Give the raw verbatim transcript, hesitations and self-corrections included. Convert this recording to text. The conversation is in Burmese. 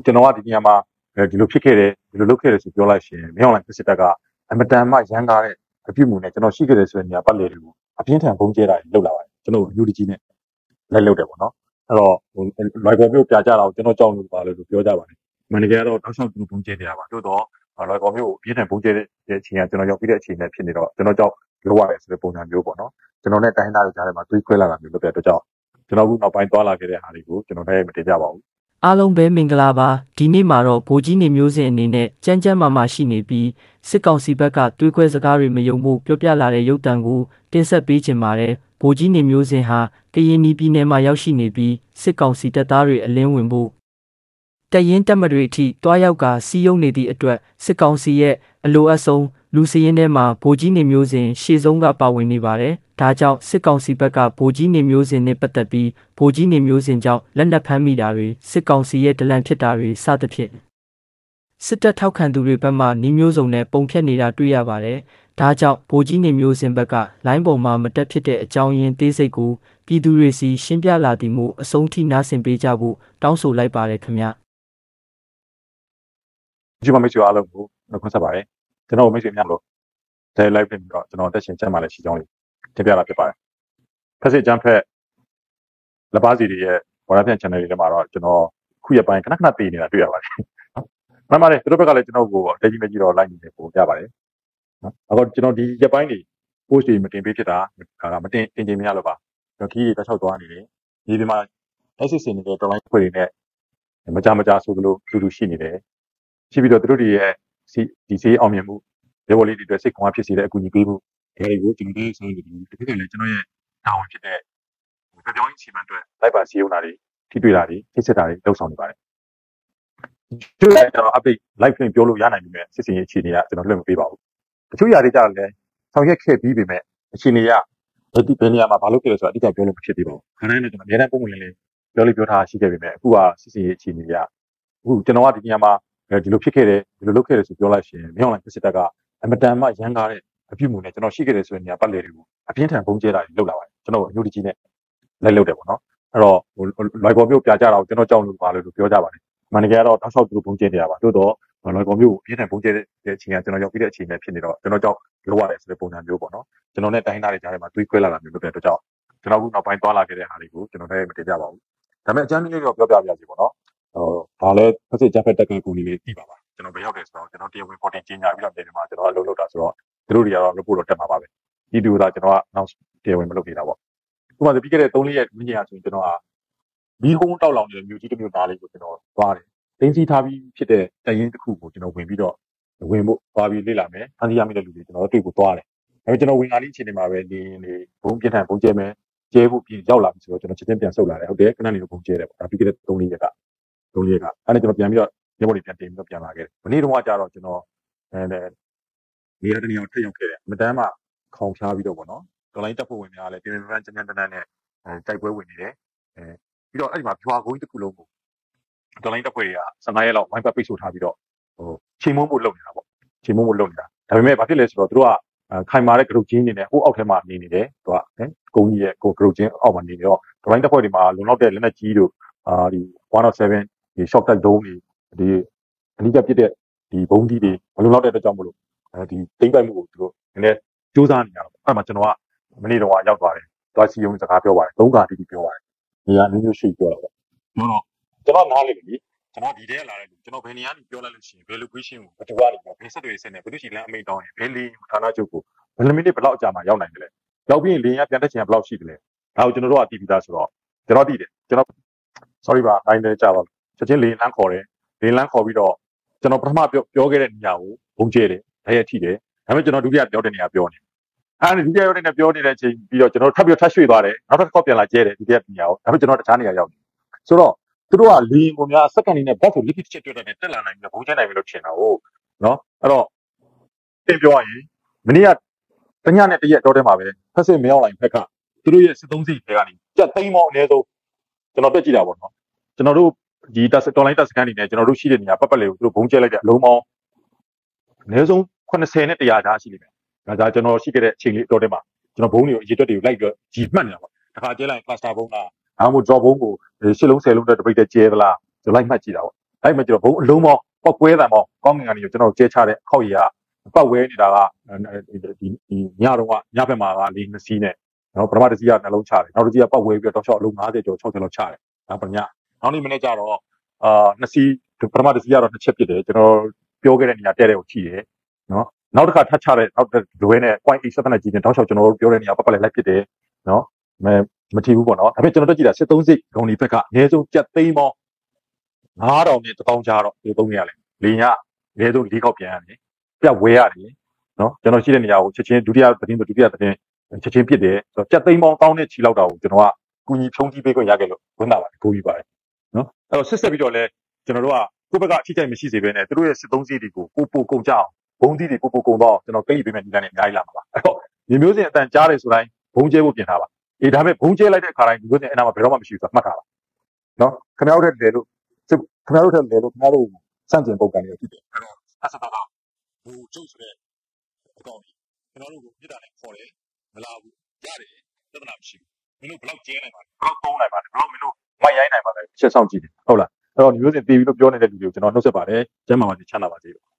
ကျွန်တော်ကဒီနေရာမှာဒီလိုဖြစ်ခဲ့တယ်ဒီလိုလုပ်ခဲ့တယ်ဆိုပြောလိုက်ရှင်မင်းအောင်လိုင်းစစ်တပ်ကအမတန်မှရန်ကားတဲ့အပြုမှုနဲ့ကျွန်တော်ရှိခဲ့တယ်ဆိုတဲ့နေရာပတ်လည်တွေကိုအပြင်းထန်ပုံကျဲတာလုပ်လာပါတယ်ကျွန်တော်ယူဒီဂျီနဲ့လက်လုပ်တယ်ပေါ့နော်အဲ့တော့လွိုင်ကော်မျိုးပြကြတာကိုကျွန်တော်ကြောက်လို့ပါလို့ပြောကြပါတယ်မန်နေဂျာကတော့တောက်လျှောက်သူပုံကျဲနေတာပါတိုးတော့လွိုင်ကော်မျိုးကိုအပြင်းထန်ပုံကျဲတဲ့အချိန်ကကျွန်တော်ရောက်ပြီးတဲ့အချိန်နဲ့ဖြစ်နေတော့ကျွန်တော်ကြောက်လောက်ရတယ်ဆိုတဲ့ပုံစံမျိုးပေါ့နော်ကျွန်တော်နဲ့တိုင်းသားတွေကြားထဲမှာတွေးခွဲလာတာမျိုးလုပ်တဲ့အတွက်ကြောင့်ကျွန်တော်ကနောက်ပိုင်းသွားလာခဲ့တဲ့ဟာတွေကိုကျွန်တော်လည်းမတင်ပြပါဘူးအားလုံးပဲမင်္ဂလာပါဒီနေ့မှာတော့ဗိုလ်ကြီးနေမျိုးစင်အနေနဲ့ကြမ်းကြမ်းမာမာရှိနေပြီးစစ်ကောင်စီဘက်ကတွေးခွဲစကားတွေမယုံဖို့ပြောပြလာတဲ့ရုပ်တံကိုတင်ဆက်ပေးခြင်းပါတယ်ဗိုလ်ကြီးနေမျိုးစင်ဟာကရင်ပြည်နယ်မှာရောက်ရှိနေပြီးစစ်ကောင်စီတပ်သားတွေအလင်းဝင်ဖို့တရင်တက်မတွေအထိတွားရောက်ကစီးယုံနေသည့်အတွက်စစ်ကောင်စီရဲ့အလိုအဆုံးလူစရင်ထဲမှာဗိုလ်ကြီးနေမျိုးစင်ရှေ့ဆုံးကပါဝင်နေပါတယ်ဒါကြောင့်စစ်ကောင်စီဘက်ကဗိုလ်ကြီးနေမျိုးစင်နဲ့ပတ်သက်ပြီးဗိုလ်ကြီးနေမျိုးစင်ကြောင့်လက်နက်ဖမ်းမိတာတွေစစ်ကောင်စီရဲ့ဒလန်ဖြစ်တာတွေစသဖြင့်စစ်တပ်ထောက်ခံသူတွေဘက်မှနှီးမျိုးစုံနဲ့ပုံဖြတ်နေတာတွေ့ရပါတယ်ဒါကြောင့်ဗိုလ်ကြီးနေမျိုးစင်ဘက်ကလိုင်းပေါ်မှာမတက်ဖြစ်တဲ့အကြောင်းရင်းသေးစိတ်ကိုပြည်သူတွေစီရှင်းပြလာသည်မို့အဆုံးထိနားဆင်ပေးကြဖို့တောင်းဆိုလိုက်ပါတယ်ခင်ဗျာဒီမှာမိတ်ဆွေအားလုံးကိုနှုတ်ခွန်းဆက်ပါတယ်ကျွန်တော်မိတ်ဆွေများလို့ဒါ live ပြင်ပြီးတော့ကျွန်တော်တက်ရှင်ချက်မှလည်းရှိကြောင်းလေးတင်ပြတာဖြစ်ပါတယ်ဖက်စစ်ဂျမ်ဖက်လက်ပါစီတွေရဲ့ဝါရပြန် channel တွေထဲမှာတော့ကျွန်တော်ခုရပိုင်းခဏခဏတည်နေတာတွေ့ရပါတယ်မှန်ပါတယ်သူတို့ဘက်ကလည်းကျွန်တော်ကိုတက်ကြီးမကြီးတော့ like နေတယ်ပို့ပြပါတယ်နော်အခုကျွန်တော်ဒီရပိုင်းတွေ post တွေမတင်ပေးဖြစ်တာကမတင်တင်ချင်းမရလို့ပါကျွန်တော်ခီးတွေတက်ချောက်သွားနေတယ်ဒီဒီမှာ S S C နေတဲ့ online ဖွဲ့တွေနဲ့မကြမကြဆိုသလိုတူတူရှိနေတယ်ရှိပြီးတော့သူတို့တွေရဲ့ဒီစေးအောင်မြင်မှုရေပေါ်လေးတွေအတွက်စိတ်ကောင်းဖြစ်စေတဲ့အကူအညီပေးမှုဒါတွေကိုကျွန်တော်တို့ဆောင်နေတယ်တစ်ခါလည်းကျွန်တော်ရဲ့တာဝန်ဖြစ်တဲ့ကြပြောင်းကြီးစီမံအတွက်လိုက်ပါစီယုံတာတွေထိတွေ့တာတွေသိစစ်တာတွေလုပ်ဆောင်နေပါတယ်ဒီလိုကျွန်တော် update live ပြင်ပြောလို့ရနိုင်ပြီမဲ့စစ်စင်ရေးအခြေအနေကကျွန်တော်လွှင့်မပေးပါဘူးတချို့ຢာတွေကြတော့လည်းဆောင်ရွက်ခဲ့ပြီးပြီမဲ့အခြေအနေကဒီဘယ်နေရာမှာဘာလုပ်ခဲ့လဲဆိုတာအတိအကျပြောလို့မဖြစ်သေးပါဘူးခါတိုင်းလည်းကျွန်တော်အများနဲ့ပုံမှန်လေးပြောလို့ပြောထားရှိခဲ့ပြီမဲ့အခုကစစ်စင်ရေးအခြေအနေကအခုကျွန်တော်ကဒီနေရာမှာဒီလိုဖြစ်ခဲ့တယ်ဒီလိုလုပ်ခဲ့တယ်ဆိုပြောလိုက်ရှင်မင်းအောင်လိုင်းစစ်တပ်ကအမတန်မှရန်ကားတဲ့အပြုမှုနဲ့ကျွန်တော်ရှိခဲ့တယ်ဆိုတဲ့နေရာပတ်လည်တွေကိုအပြင်းထန်ပုံကျဲတာတွေလုပ်လာပါတယ်ကျွန်တော်အညိုဒီကြီးနဲ့လက်လုပ်တယ်ပေါ့နော်အဲ့တော့လွိုင်ကော်မျိုးပြကြတာကိုကျွန်တော်ကြောက်လို့ပါလို့ပြောကြပါတယ်မန်နေဂျာကတော့တောက်လျှောက်သူပုံကျဲနေတာပါတိုးတော့လွိုင်ကော်မျိုးကိုအပြင်းထန်ပုံကျဲတဲ့အချိန်ကကျွန်တော်ရောက်ပြီးတဲ့အချိန်နဲ့ဖြစ်နေတော့ကျွန်တော်ကြောက်လို့ရတယ်ဆိုတဲ့ပုံစံမျိုးပေါ့နော်ကျွန်တော်နဲ့တိုင်းသားတွေကြားထဲမှာတွေးခွဲလာတာမျိုးလုပ်တဲ့အတွက်ကြောင့်ကျွန်တော်အခုနောက်ပိုင်းသွားလာခဲ့တဲ့ဟာတွေကိုကျွန်တော်လည်းမတင်ပြပါဘူးဒါပေမဲ့အကြမ်းနည်းလေးတော့ပြောပြပြစီပေါ့နော်ဟိုဒါလည်းဖက်စစ်ဂျဖက်တက်ကကူနေလေးသိပါပါကျွန်တော်ဘယ်ရောက်တယ်ဆိုတော့ကျွန်တော်တရားဝင် reporting ကြီးညာပြီးတော့နေဒီမှာကျွန်တော်အလုပ်လုပ်တာဆိုတော့သူတို့တွေကတော့ report တော့တက်မှာပါပဲဒီတူတာကျွန်တော်ကနောက်တရားဝင်မလုပ်နေတာပေါ့ဥပမာပြီးခဲ့တဲ့၃-၄ရက်မြင့်ညာဆိုရင်ကျွန်တော်ကဘီဟုံးတောက်လောင်နေတဲ့မြို့ကြီးတစ်မြို့သားလေးကိုကျွန်တော်သွားတယ်တင်းစီထားပြီးဖြစ်တဲ့တရင်တစ်ခုကိုကျွန်တော်ဝင်ပြီးတော့ဝင်ဖို့သွားပြီးလေ့လာမယ်ဖန်စီရမိတဲ့လူတွေကျွန်တော်တွေ့ဖို့သွားတယ်ဒါပေမဲ့ကျွန်တော်ဝင်လာတဲ့အချိန်တွေမှာပဲဒီနေဘုံပြင်းထန်ဘုံကျဲမယ်ကျဲဖို့ပြင်ရောက်လာပြီဆိုတော့ကျွန်တော်ချက်ချင်းပြန်ဆုတ်လာတယ်ဟုတ်တယ်ခဏနေတော့ဘုံကျဲတယ်ပေါ့ဒါပြီးခဲ့တဲ့၃-၄ရက်က၃-၄ရက်ကအဲ့ဒါကျွန်တော်ပြန်ပြီးတော့ရေပေါ်တွေပြန်တင်ပြီးတော့ပြန်လာခဲ့တယ်မနေ့တုန်းကကြာတော့ကျွန်တော်အဲနေရာတနေရာထက်ရောက်ခဲ့တယ်မတန်းမှခေါင်ဖျားပြီးတော့ပေါ့နော်ဒေါ်လာတက်ဖို့ဝင်များလဲပြင်ပန်းကျန်းကျန်းတန်းနဲ့အဲတိုက်ပွဲဝင်နေတယ်အဲပြီးတော့အဲ့ဒီမှာဖြွာကုန်းတစ်ခုလုံးကိုဒေါ်လာတက်ဖွဲ့တွေက၁၅ရက်လောက်ဝိုင်းပတ်ပိတ်ဆို့ထားပြီးတော့ဟိုချိန်မုံးဖို့လုပ်နေတာပေါ့ချိန်မုံးဖို့လုပ်နေတာဒါပေမဲ့ဘာဖြစ်လဲဆိုတော့သူတို့ကခိုင်မာတဲ့ဂရုချင်းနေနဲ့ဟိုအောက်ထဲမှာနေနေတယ်သူကကုန်းကြီးရဲ့ကိုဂရုချင်းအောက်မှာနေနေတော့ဒေါ်လာတက်ဖွဲ့တွေမှာလုံလောက်တဲ့လက်နက်ကြီးတို့အာဒီone oh sevenဒီ short type ဒုံးတွေဒီအနိကပြစ်တဲ့ဒီဘုံကြီးတွေမလုံလောက်တဲ့အတွက်ကြောင့်မလို့အဲဒီတိမ့်ပိုက်မှုကိုသူတို့နည်းနည်းစူးစမ်းနေကြတော့အဲ့မှာကျွန်တော်ကမနေ့တော့ရောက်သွားတယ်သွားစီယုံစကားပြောပါတယ်သုံးခါတီးတီးပြောပါတယ်နေရာမျိုးမျိုးရှိပြောတာပေါ့ကျွန်တော်ကျွန်တော်နားလေပြီကျွန်တော်ဒီထဲလာတဲ့လူကျွန်တော်ဘယ်နေရာနေပြောလိုက်လို့ရှိရင်ဘယ် location ကိုဘယ်သူကနေဘယ်ဆက်တွေဆက်နေဘယ်သူရှိလမ်းအမိန့်တောင်းရင်ဘယ်လီဌာနချုပ်ကိုဘယ်မိနစ်ဘယ်လောက်အကြာမှရောက်နိုင်တယ်လဲရောက်ပြီးရင်လင်းရပြန်တက်ချင်ဘယ်လောက်ရှိတယ်လဲဒါကိုကျွန်တော်တို့ကတီးပြီးသားဆိုတော့ကျွန်တော်တည်တယ်ကျွန်တော် sorry ပါတိုင်းတယ်ကြာပါချက်ချင်းလင်းလန်းခေါ်တယ်လင်းလန်းခေါ်ပြီးတော့ကျွန်တော်ပထမပြောပြောခဲ့တဲ့နေရာကိုဘုံကျဲတယ်ဒါရက်ထိတယ်ဒါပေမဲ့ကျွန်တော်ဒုတိယပြောတဲ့နေရာပြောနေအဲ့ဒီဒုတိယပြောတဲ့နေရာပြောနေတဲ့အချိန်ပြီးတော့ကျွန်တော်ထပ်ပြီးထပ်ရွှေ့သွားတယ်နောက်တစ်ခေါက်ပြန်လာကျဲတယ်ဒုတိယနေရာကိုဒါပေမဲ့ကျွန်တော်တခြားနေရာရောက်တယ်ဆိုတော့သူတို့ကလင်းကိုများစက္ကန့်လေးနဲ့ဘတ်ကိုလိပိချက်တွေ့တယ်တက်လာနိုင်ပြီးဘုံကျဲနိုင်ပြီလို့ထင်တာဟုတ်နော်အဲ့တော့တင်ပြောရရင်မနေ့ကတညနဲ့တရက်တော့တဲမှာပဲဖက်စစ်မရောက်လာရင်ဖက်ကသူတို့ရဲ့စစ်သုံးစီတွေကနေကြက်သိမ်းမောင်းအနည်းဆုံးကျွန်တော်တွက်ကြည့်တာပေါ့နော်ကျွန်တော်တို့ဒီတက်တော်လိုင်းတက်စကန်နေနဲ့ကျွန်တော်တို့ရှိတဲ့နေရာပတ်ပတ်လေးကိုသူတို့ဘုံကျဲလိုက်တဲ့အလုံးပေါင်းအနည်းဆုံး80နဲ့one hundredကြားရှိလိမ့်မယ်ဒါကြောင့်ကျွန်တော်ရှိခဲ့တဲ့အချိန်လေးတော့တဲမှာကျွန်တော်ဘုံတွေကိုအရေးတွက်တွေကိုလိုက်ပြီးကြီးမှတ်နေတာပေါ့တခါကျဲလိုက် cluster ဘုံလားအားမို့ drop ဘုံကိုရှစ်လုံးဆယ်လုံးတက်တပိတ်တက်ကျဲသလားကျွန်တော်လိုက်မှတ်ကြည့်တာပေါ့အဲ့မှာကျတော့ဘုံအလုံးမောင်းပောက်ကွဲတာမောင်းကောင်းငင်ကနေကျွန်တော်ကျဲချတဲ့ခောက်ရည်ကပောက်ဝဲနေတာကဒီဒီညတော့ကညဘက်မှာကလေးနှစ်စီးနဲ့နော်ပထမတစ်စီးကနှလုံးချတယ်နောက်တစ်စီးကပောက်ဝဲပြီးတော့တော့အလုံး၅၀ကျော်၆၀လောက်ချတယ်ဒါပညာနောက်နေ့မနေ့ကျတော့အာနှစ်စီးပထမတစ်စီးကတော့တစ်ချက်ပြစ်တယ်ကျွန်တော်ပြောခဲ့တဲ့နေရာတဲ့တဲ့ကိုချီတယ်နော်နောက်တစ်ခါထပ်ချတဲ့နောက်လွဲနဲ့ point eight ဆက်တဲ့ကြီးနဲ့တောက်လျှောက်ကျွန်တော်တို့ပြောတဲ့နေရာပတ်ပတ်လိုက်လိုက်ဖြစ်တယ်နော်မမထီဘူးပေါ့နော်ဒါပေမဲ့ကျွန်တော်တို့ကြည့်တာစစ်သုံးစိတ်ဂုံဒီဘက်ကအနည်းဆုံးကြက်သိန်းပေါင်းငါးတောင်နဲ့တစ်ပေါင်းကြားတော့ဒီသုံးရလဲလေညအနည်းဆုံး၄ခေါက်ပြန်ရတယ်ပြတ်ဝဲရတယ်နော်ကျွန်တော်ရှိတဲ့နေရာကိုချက်ချင်းဒုတိယသတင်းဒုတိယသတင်းချက်ချင်းပြစ်တယ်ဆိုတော့ကြက်သိန်းပေါင်းတောင်းနဲ့ချီလောက်တာကိုကျွန်တော်ကကူညီဖြုံးတီးပေးခွင့်ရခဲ့လို့ဝန်တာပါတယ်ကိုကြီးပါတယ်နော်အဲ့တော့ဆက်ဆက်ပြီးတော့လဲကျွန်တော်တို့ကကိုယ့်ဘက်ကအထိတိုင်းမရှိစေဘဲနဲ့သူတို့ရဲ့စစ်သုံးစိတ်တွေကိုပို့ပို့ကုန်ကြအောင်ဘုံသီးတွေပို့ပို့ကုန်တော့ကျွန်တော်ကိတ်ပေးမယ်ဒီတိုင်းနဲ့အများကြီးလာမှာပါအဲ့တော့ဒီမျိုးစင်အတန်ကြားတယ်ဆိုတိုင်းဘုံကျဲဖို့ပြင်ထားပါအေးဒါပေမဲ့ဘုံကျဲလိုက်တဲ့အခါတိုင်းဒီမျိုးစင်အနာမှာဘယ်တော့မှမရှိဘူးဆိုတာမှတ်ထားပါနော်ခင်ဗျားတို့တဲ့လေလို့ခင်ဗျားတို့တဲ့လေလို့ခင်ဗျားတို့စန့်ကျင်ပုံကန်နေဖြစ်တယ်အဲ့တော့အဆက်တော့ဘူကျုပ်ဆိုတဲ့အကောင့်ကြီးကျွန်တော်တို့ကိုပြစ်တာနဲ့ခေါ်တယ်မလာဘူးရတယ်သဒ္ဒနာမရှိဘူးမင်းတို့ဘလောက်ကျဲနိုင်ပါလဲဘလောက်သုံးနိုင်ပါလဲဘလောက်မင်းတို့မိုက်ရိုင်းနိုင်ပါလဲချက်ဆောင်ကြည့်တယ်ဟုတ်လားအဲ့တော့ဒီမျိုးစင်တည်ပြီးလို့ပြောနေတဲ့လူတွေကိုကျွန်တော်နှုတ်ဆက်ပါတယ်ကျမ်းမာပါစေချမ်းသာပါစေ